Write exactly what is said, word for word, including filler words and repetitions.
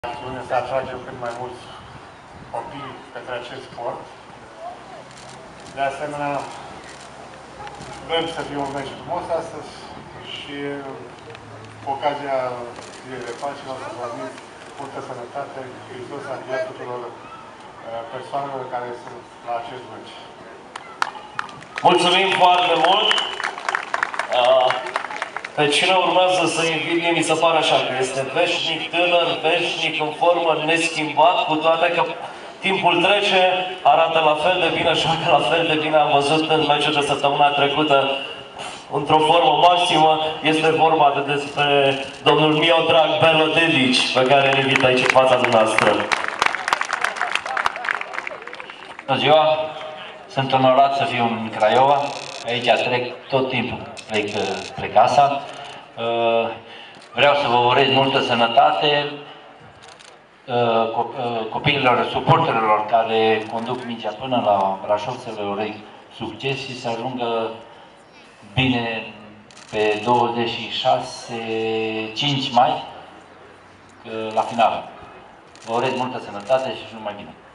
acțiune să atragem cât mai mulți copii către acest sport. De asemenea, vrem să fie un meci frumos astăzi și cu ocazia Zilei de Pace o să vă admit multă sănătate, Hristos a înviat tuturor persoanelor care sunt la acest meci. Mulțumim foarte mult! Pe cine urmează să invit, mi se pare așa, că este veșnic tânăr, veșnic în formă, neschimbat, cu toate că timpul trece, arată la fel de bine, joacă la fel de bine, am văzut în meciul de săptămâna trecută, într-o formă maximă, este vorba de despre domnul Miodrag Belodedici, pe care îl invit aici în fața dumneavoastră. Bună ziua! Sunt onorat să fiu în Craiova. Aici trec tot timpul, plec spre casa. Vreau să vă urez multă sănătate copiilor, suporterilor care conduc mingea până la Brașov, să le urez succes și să ajungă bine pe douăzeci și șase cinci mai la final. Vă urez multă sănătate și numai bine!